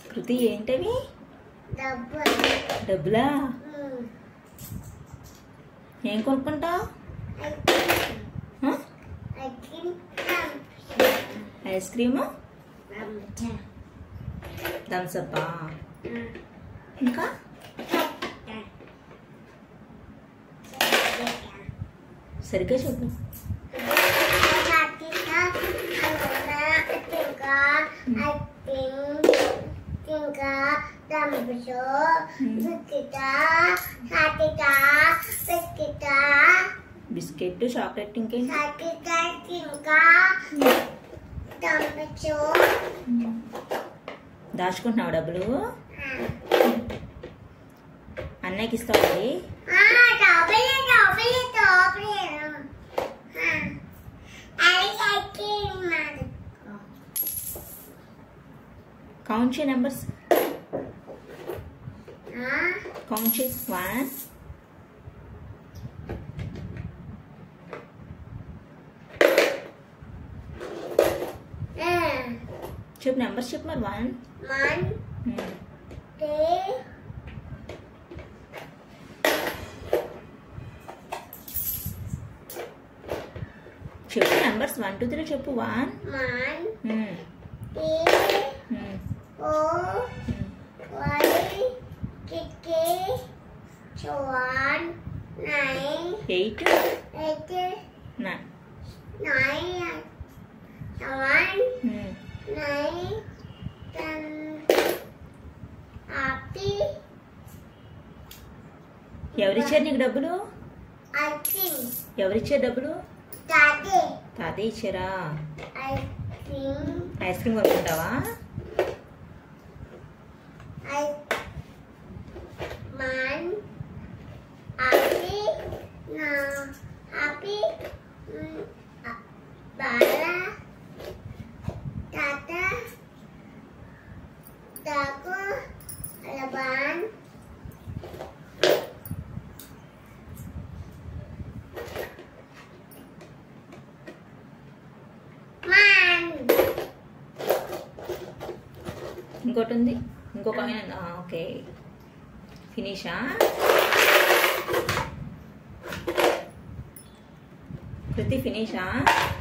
కృతి ఏంటవి? డబ్బులా? ఏం కొనుక్కుంటావు? ఐస్ క్రీము, థమ్సప్పా, ఇంకా సరిగ్గా చెప్పు. బిస్కెట్, చాక్లెట్, ఇంకేంటి? దాచుకుంటున్నావు డబ్బులు? అన్నయ్యకి ఇస్తావు? కౌంట్ చేయి నెంబర్స్. కౌంట్ చేయి. 1 చెప్పు, నెంబర్స్ చెప్పు మరి. 1 చెప్పు నెంబర్స్. 1 2 3 చెప్పు. 1 8 ఎవరిచ్చారు నీకు డబ్బులు? ఎవరిచ్చారు డబ్బులు? తాతయ్య ఇచ్చారా? ఐస్ క్రీమ్ కొనుక్కుంటావా? ఇంకోటి ఉంది, ఇంకొక. ఓకే, ఫినిషా? కృతి ఫినిషా?